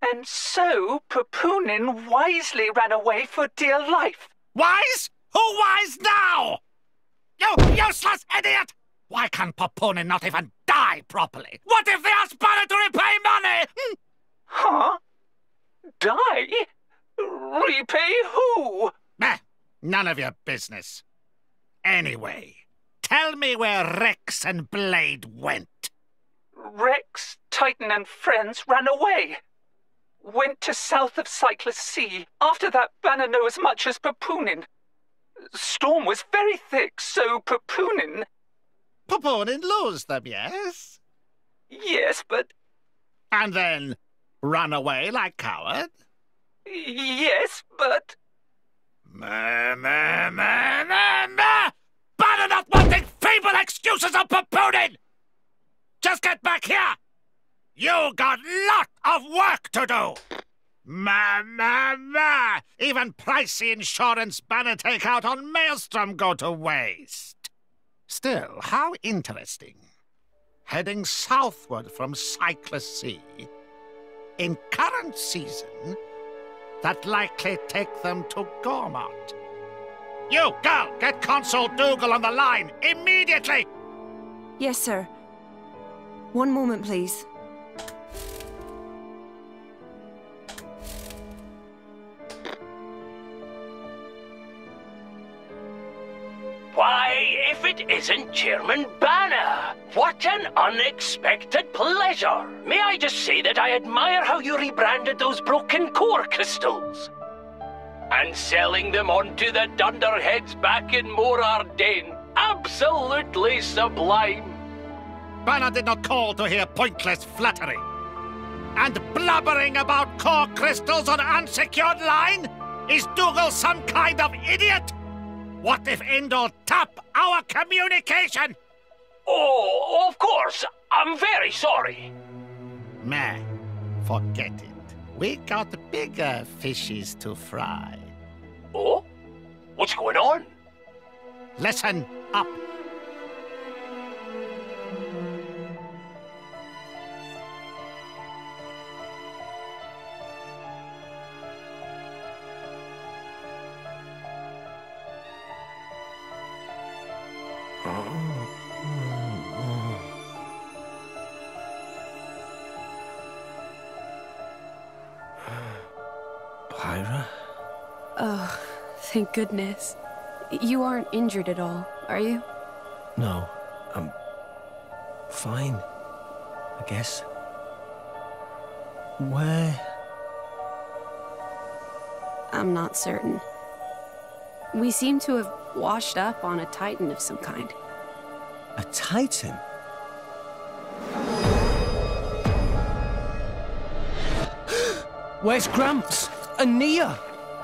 And so Papunin wisely ran away for dear life. Wise? Who wise now? You useless idiot! Why can Papunin not even die properly? What if they ask Pyra to repay money? Huh? Die? Repay who? None of your business. Anyway, tell me where Rex and Blade went. Rex, Titan and friends ran away. Went to south of Cyclus Sea. After that, Banner know as much as Papunin. Storm was very thick, so Papunin... Papunin lose them, yes? Yes, but... And then run away like coward? Yes, but... Banner not wanting feeble excuses of Papunin! Just get back here! You got lot of work to do! Even pricey insurance Banner take out on Maelstrom go to waste. Still, how interesting. Heading southward from Cyclus Sea. In current season, that likely take them to Gormont. You, girl, get Consul Dougal on the line, immediately! Yes, sir. One moment, please. Why, if it isn't Chairman Banner! What an unexpected pleasure! May I just say that I admire how you rebranded those broken core crystals. And selling them onto the dunderheads back in Mor Ardain. Absolutely sublime. Banner did not call to hear pointless flattery. And blubbering about core crystals on unsecured line? Is Dougal some kind of idiot? What if Indol tap our communication? Oh, of course. I'm very sorry. Meh, forget it. We got bigger fishes to fry. Oh? What's going on? Listen up. Pyra? Oh, thank goodness. You aren't injured at all, are you? No, I'm fine, I guess. Where? I'm not certain. We seem to have washed up on a Titan of some kind. A Titan? Where's Gramps? And Nia?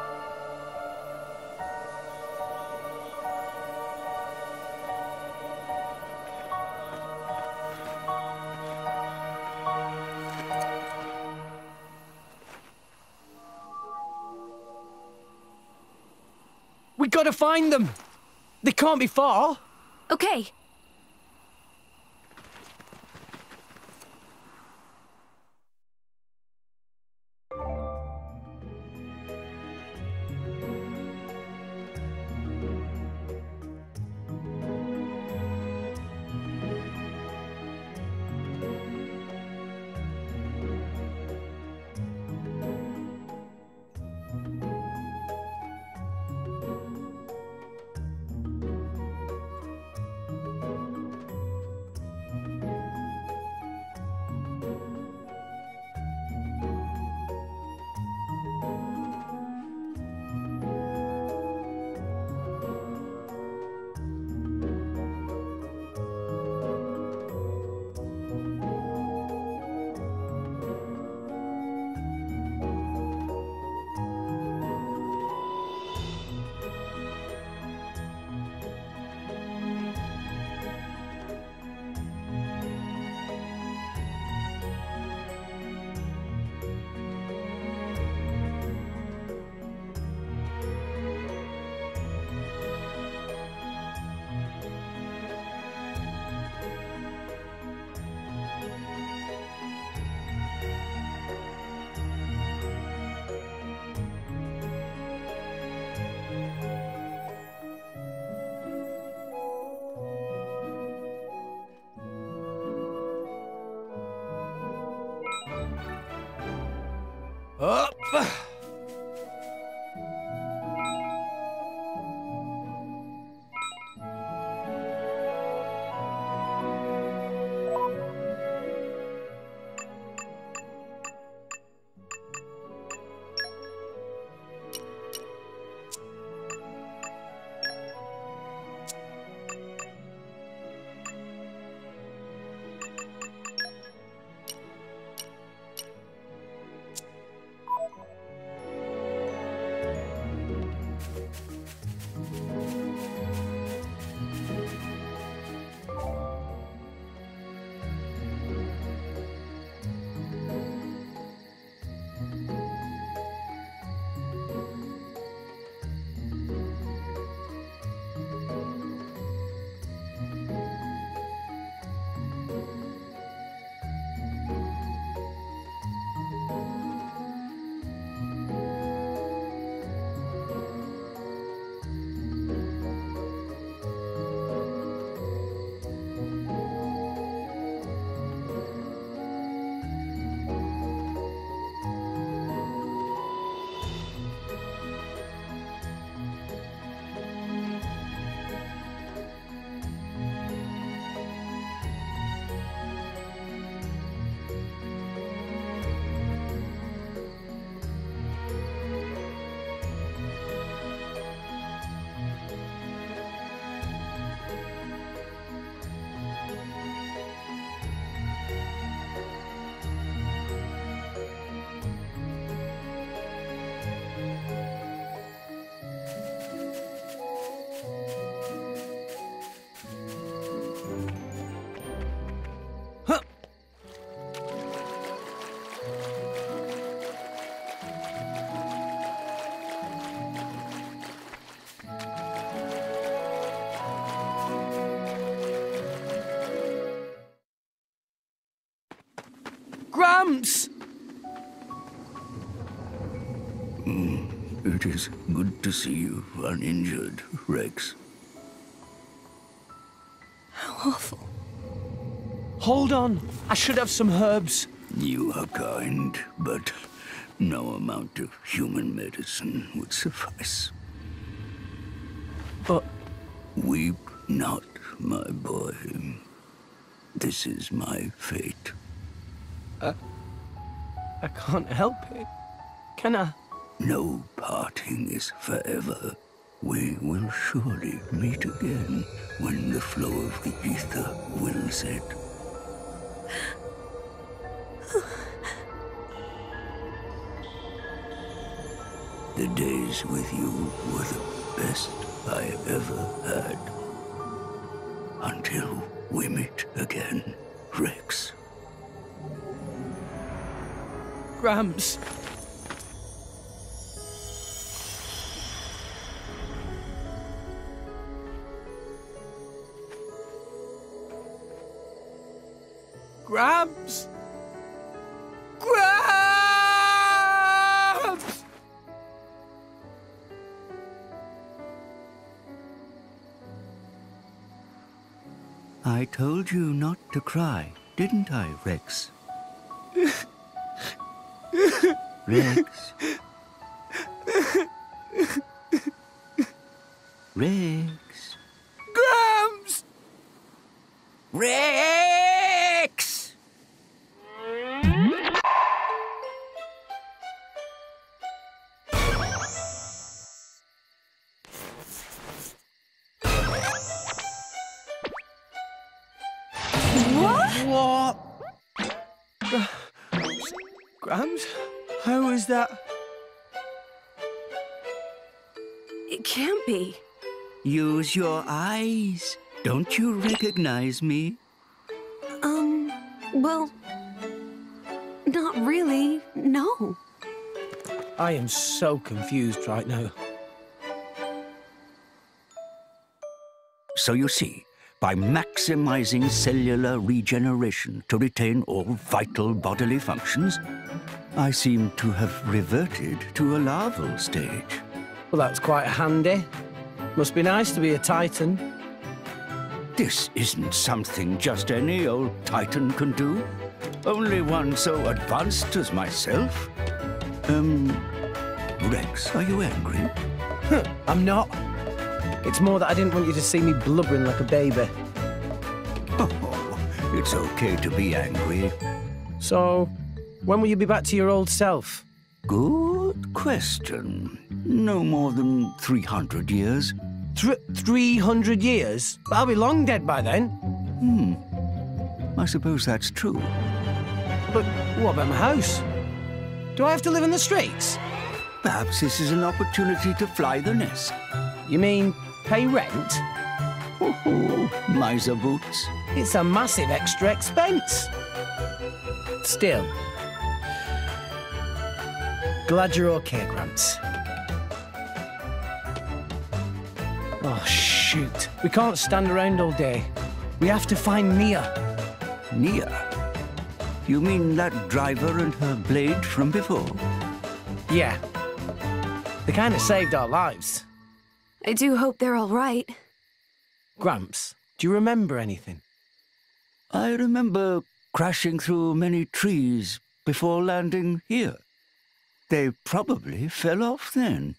We gotta find them! They can't be far! Okay. Up! Gramps! It is good to see you uninjured, Rex. How awful. Hold on. I should have some herbs. You are kind, but no amount of human medicine would suffice. But Weep not, my boy. This is my fate. I can't help it. Can I? No parting is forever. We will surely meet again when the flow of the ether wills it. The days with you were the best I ever had. Until we meet again, Rex. Gramps. Gramps. Gramps! I told you not to cry, didn't I, Rex? Rex? Rex? Gramps! Rex! What? Gramps? How is that? It can't be. Use your eyes. Don't you recognize me? Well, not really, no. I am so confused right now. So you see, by maximizing cellular regeneration to retain all vital bodily functions, I seem to have reverted to a larval stage. Well, that's quite handy. Must be nice to be a Titan. This isn't something just any old Titan can do. Only one so advanced as myself. Rex, are you angry? I'm not. It's more that I didn't want you to see me blubbering like a baby. Oh, it's okay to be angry. So, when will you be back to your old self? Good question. No more than 300 years. 300 years? But I'll be long dead by then. I suppose that's true. But what about my house? Do I have to live in the streets? Perhaps this is an opportunity to fly the nest. You mean pay rent? Oh, miser boots. It's a massive extra expense. Still. Glad you're okay, Gramps. Oh, shoot. We can't stand around all day. We have to find Nia. Nia? You mean that driver and her blade from before? Yeah. They kind of saved our lives. I do hope they're all right. Gramps, do you remember anything? I remember crashing through many trees before landing here. They probably fell off then.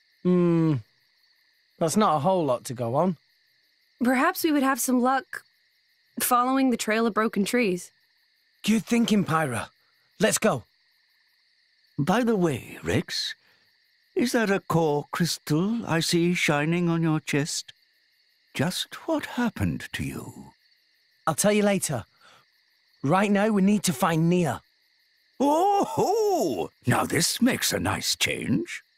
That's not a whole lot to go on. Perhaps we would have some luck following the trail of broken trees. Good thinking, Pyra. Let's go. By the way, Rex, is that a core crystal I see shining on your chest? Just what happened to you? I'll tell you later. Right now, we need to find Nia. Oh, now this makes a nice change.